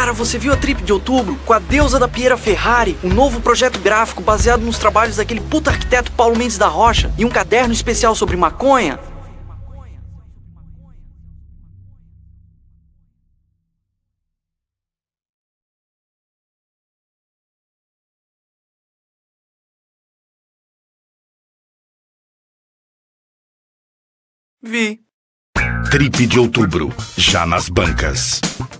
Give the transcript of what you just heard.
Cara, você viu a trip de outubro? Com a deusa da Piera Ferrari, um novo projeto gráfico baseado nos trabalhos daquele puta arquiteto Paulo Mendes da Rocha e um caderno especial sobre maconha? Vi. Trip de outubro, já nas bancas.